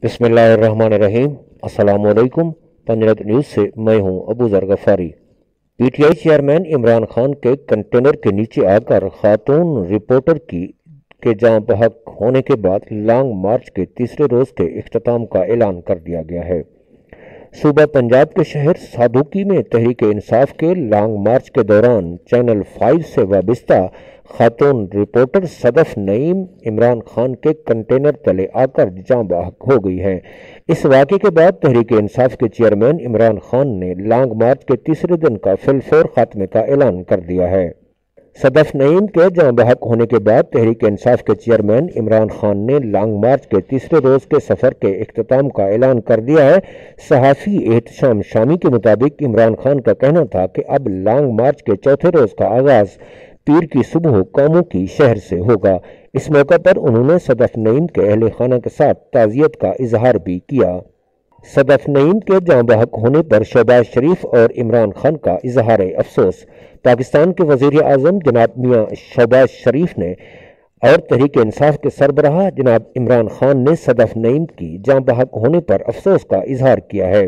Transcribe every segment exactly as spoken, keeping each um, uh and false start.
बिस्मिल्लाहिर्रहमानिर्रहीम। अस्सलाम वालेकुम। पंजरत न्यूज़ से मैं हूं अबू ज़र गफ़ारी। पीटीआई चेयरमैन इमरान खान के कंटेनर के नीचे आकर खातून रिपोर्टर की के जाँ बहक होने के बाद लॉन्ग मार्च के तीसरे रोज़ के इख्तिताम का ऐलान कर दिया गया है। सूबा पंजाब के शहर सादुकी में तहरीक इंसाफ के लॉन्ग मार्च के दौरान चैनल फाइव से वाबस्ता खातून रिपोर्टर सदफ नईम इमरान खान के कंटेनर तले आकर जाँ बहक हो गई हैं। इस वाक़े के बाद तहरीक इंसाफ के चेयरमैन इमरान खान ने लॉन्ग मार्च के तीसरे दिन का फिलफोर खात्मे का ऐलान कर दिया है। सदफ नईम के जाँ बहक होने के बाद तहरीक इंसाफ के चेयरमैन इमरान खान ने लॉन्ग मार्च के तीसरे रोज़ के सफ़र के इख्तिताम का ऐलान कर दिया है। सहाफ़ी एहतशाम शामी के मुताबिक इमरान खान का कहना था कि अब लॉन्ग मार्च के चौथे रोज़ का आगाज़ पीर की सुबह कौमों की शहर से होगा। इस मौका पर उन्होंने सदफ नईम के अहले खाना के साथ ताज़ियत का इजहार भी किया। सदफ नईम के जाँ बहक होने पर शहबाज शरीफ और इमरान खान का इजहार अफसोस। पाकिस्तान के वज़ीर आज़म जनाब मियाँ शहबाज शरीफ ने और तहरीक इंसाफ के सरबराह जनाब इमरान खान ने सदफ नईम की जाँ बहक होने पर अफसोस का इजहार किया है।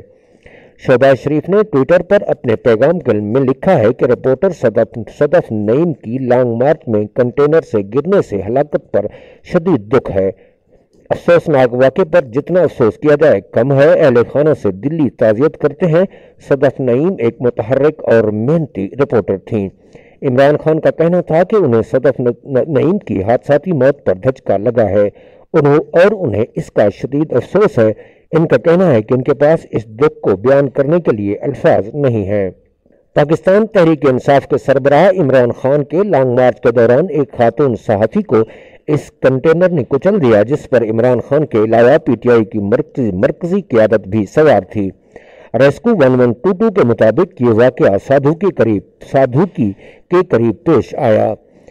शहबाज शरीफ ने ट्विटर पर अपने पैगाम में लिखा है कि रिपोर्टर सदफ सदफ नईम की लॉन्ग मार्च में कंटेनर से गिरने से हलाकत पर शदीद दुख है। अफसोसनाक वाक़े पर जितना अफसोस किया जाए कम है। अहले खाना से दिल्ली ताज़ियत करते हैं। सदफ नईम एक मुतहर्रिक और मेहनती रिपोर्टर थीं। इमरान खान का कहना था कि उन्हें सदफ नईम की हादसाती मौत पर धचका लगा है उन्हों और उन्हें इसका शदीद अफसोस है। इनका कहना है कि इनके पास इस दुख को बयान करने के लिए अल्फाज नहीं हैं। पाकिस्तान तहरीक इंसाफ के सरबराह इमरान खान के लॉन्ग मार्च के दौरान एक खातून सहाफ़ी को इस कंटेनर ने कुचल दिया, जिस पर इमरान खान के अलावा पीटीआई की मरकजी मरकजी क़यादत भी सवार थी। Rescue one one two two के मुताबिक ये वाक़या साधु के करीब साधुकी के करीब पेश आया।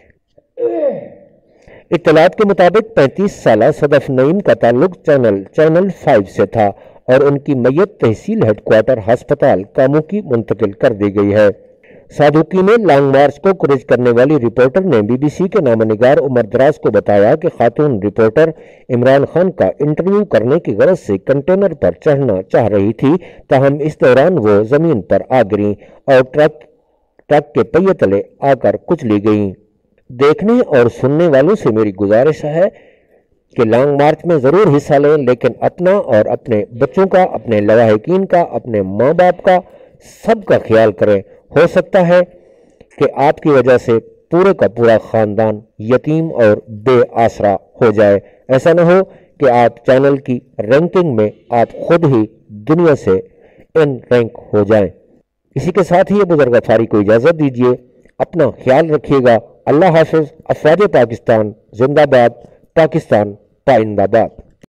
इत्तलात के मुताबिक पैंतीस साल सदफ नईम का ताल्लुक चैनल चैनल फाइव से था और उनकी मैयत तहसील हेडक्वार्टर अस्पताल कामू की मुंतकिल कर दी गई है। सादुकी में लॉन्ग मार्च को कवरेज करने वाली रिपोर्टर ने बीबीसी के नामनिगार उमर दराज को बताया कि खातून रिपोर्टर इमरान खान का इंटरव्यू करने की गरज से कंटेनर पर चढ़ना चाह रही थी, ताहम इस दौरान वो जमीन पर आ गिरीं और ट्रक ट्रक के पहिए तले आकर कुचली गईं। देखने और सुनने वालों से मेरी गुजारिश है कि लॉन्ग मार्च में ज़रूर हिस्सा लें, लेकिन अपना और अपने बच्चों का, अपने लवाहिकीन का, अपने माँ बाप का, सबका ख्याल करें। हो सकता है कि आपकी वजह से पूरे का पूरा ख़ानदान यतीम और बेआसरा हो जाए। ऐसा न हो कि आप चैनल की रैंकिंग में आप खुद ही दुनिया से इन रैंक हो जाएं। इसी के साथ ही अबू ज़र गफ़ारी को इजाज़त दीजिए। अपना ख्याल रखिएगा। अल्लाह हाफ़िज़। अफ़वाज पाकिस्तान जिंदाबाद। पाकिस्तान पाइंदाबाद।